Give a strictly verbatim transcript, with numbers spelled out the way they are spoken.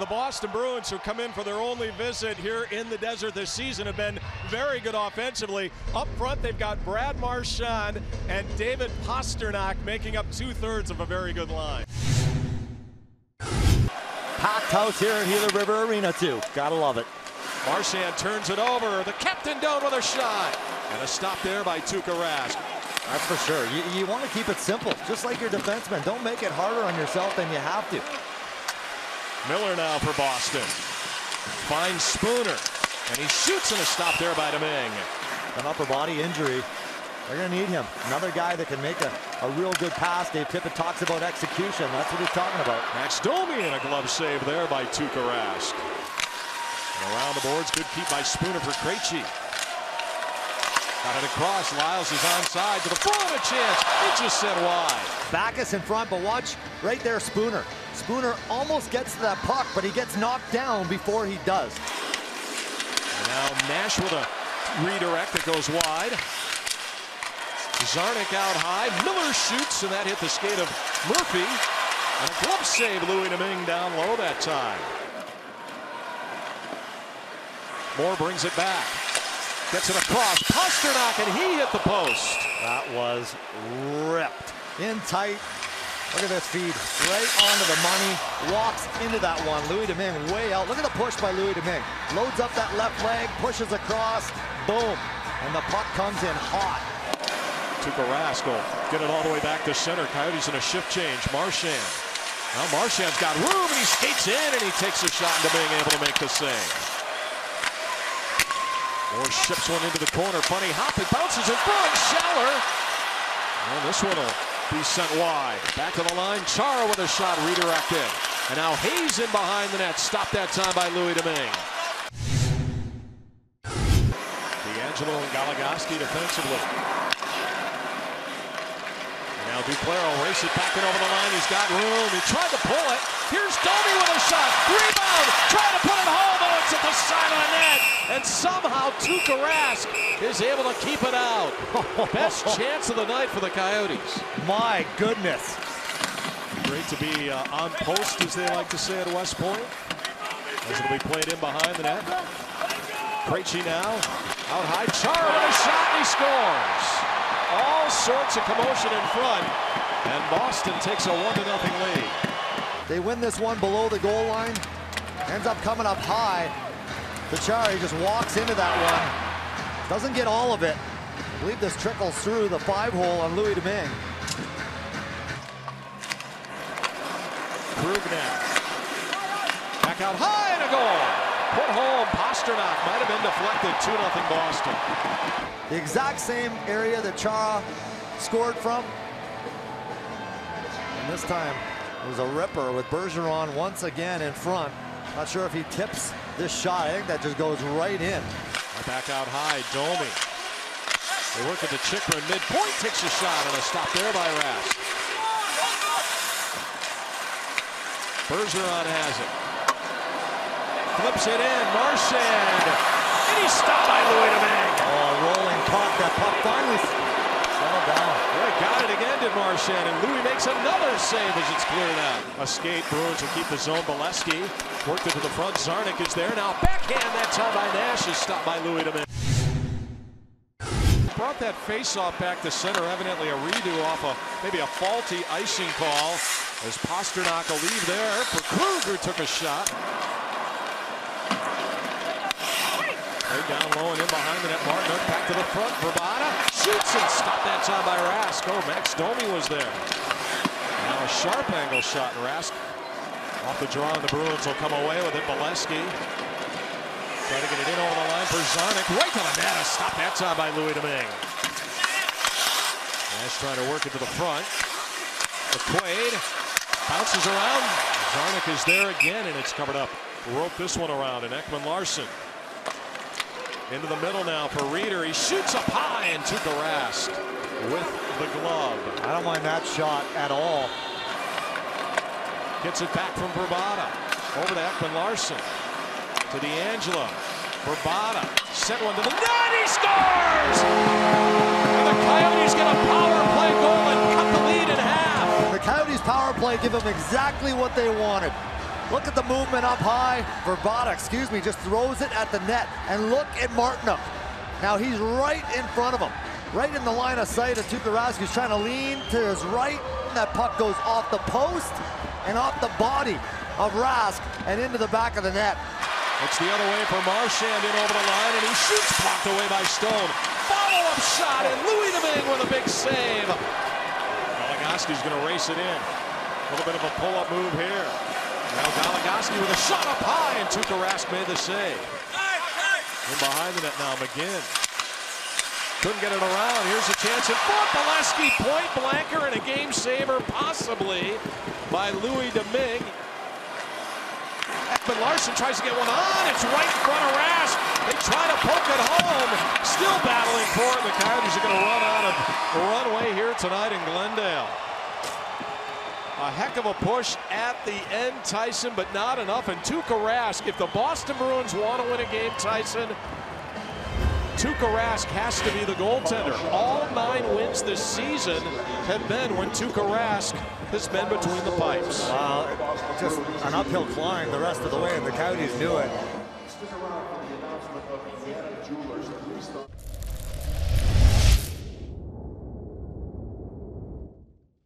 Boston Bruins, who come in for their only visit here in the desert this season, have been very good offensively. Up front, they've got Brad Marchand and David Pastrnak making up two-thirds of a very good line. Packed house here at Gila River Arena, too. Gotta love it. Marchand turns it over. The captain down with a shot. And a stop there by Tuukka Rask. That's for sure. You, you want to keep it simple, just like your defenseman. Don't make it harder on yourself than you have to. Miller now for Boston. Finds Spooner. And he shoots, and a stop there by Domingue. An upper body injury. They're going to need him. Another guy that can make a, a real good pass. Dave Tippett talks about execution. That's what he's talking about. Max Domi and a glove save there by Tuukka Rask. And around the boards, good keep by Spooner for Krejci. Got it across. Lyles is onside to the front. A chance. It just sent wide. Backes in front, but watch right there, Spooner. Spooner almost gets to that puck, but he gets knocked down before he does. And now Nash with a redirect that goes wide. Zarnik out high. Miller shoots, and that hit the skate of Murphy. And a glove save, Louis Domingue down low that time. Moore brings it back. Gets it across. Pastrnak, and he hit the post. That was ripped. In tight. Look at this feed. Right onto the money. Walks into that one. Louis Domingue way out. Look at the push by Louis Domingue. Loads up that left leg. Pushes across. Boom. And the puck comes in hot. Tuukka Rask will get it all the way back to center. Coyotes in a shift change. Marchand. Now Marchand's got room, and he skates in, and he takes a shot into being able to make the save. Moore ships one into the corner. Funny hop. It bounces in front. Schaller. And this one will be sent wide. Back to the line. Chara with a shot redirected. And now Hayes in behind the net. Stopped that time by Louis Domingue. D'Angelo and Goligoski defensively. Now Duclair will race it back and over the line. He's got room. He tried to pull it. Here's Domi with a shot. Rebound. Trying to put it home. Oh, it's at the side of the net. And somehow Tuukka Rask is able to keep it out. Best chance of the night for the Coyotes. My goodness. Great to be uh, on post, as they like to say at West Point. As it'll be played in behind the net. Krejci now. Out high. Chara with a shot, and he scores. All sorts of commotion in front, and Boston takes a one to nothing lead. They win this one below the goal line. Ends up coming up high. Chara just walks into that one. Doesn't get all of it. I believe this trickles through the five hole on Louis Domingue. Krug now. Back out high and a goal. Put home. Pastrnak might have been deflected. two nothing Boston. The exact same area that Chara scored from. And this time it was a ripper with Bergeron once again in front. Not sure if he tips this shot. I think that just goes right in. Back out high, Domi. They work at the Chychrun midpoint, takes a shot, and a stop there by Rask. Bergeron has it. Flips it in, Marchand. And he's stopped by Louis Domingue. Oh, rolling puck. That puck finally settled down. Yeah, got it again, did Marchand, and Louis makes another save as it's cleared out. A skate, Bruins will keep the zone. Bolesky worked it to the front. Zarnik is there now. Backhand that time by Nash is stopped by Louis Domingue. Brought that face-off back to center, evidently a redo off a maybe a faulty icing call. As Pastrnak will leave there for Krug, who took a shot. Right down low and in behind the net. Martin back to the front. Verbata shoots and stopped that time by Rask. Oh, Max Domi was there. Now a sharp angle shot, and Rask off the draw, and the Bruins will come away with it. Bolesky trying to get it in over the line for Zarnik. Right to the net. A stop that time by Louis Domingue. Nash trying to work it to the front. McQuaid bounces around. Zarnik is there again, and it's covered up. Rope this one around, and Ekman Larsson into the middle now for Reeder. He shoots up high, and Tuukka Rask with the glove. I don't mind that shot at all. Gets it back from Verbata. Over to Ekman Larsson. To D'Angelo. Verbata sent one to the net. He scores! And the Coyotes get a power play goal and cut the lead in half. The Coyotes power play give them exactly what they wanted. Look at the movement up high. Verbata, excuse me, just throws it at the net. And look at Martinook. Now he's right in front of him. Right in the line of sight of Tuukka Rask, who's trying to lean to his right. That puck goes off the post and off the body of Rask and into the back of the net. It's the other way for Marchand in over the line, and he shoots, blocked away by Stone. Follow-up shot, and Louis Domingue with a big save. Goligoski's going to race it in. A little bit of a pull-up move here. Now Goligoski with a shot up high, and Tuukka Rask made the save. In behind the net now, McGinn. Couldn't get it around. Here's a chance in front. Bolesky, point blanker, and a game saver, possibly, by Louis Domingue. Ekman Larsson tries to get one on. It's right in front of Rask. They try to poke it home. Still battling for it. The Coyotes are going to run out of the runway here tonight in Glendale. A heck of a push at the end, Tyson, but not enough. And Tuukka Rask, if the Boston Bruins want to win a game, Tyson, Tuukka Rask has to be the goaltender. All nine wins this season have been when Tuukka Rask has been between the pipes. Wow, just an uphill climb the rest of the way, and the Coyotes knew it.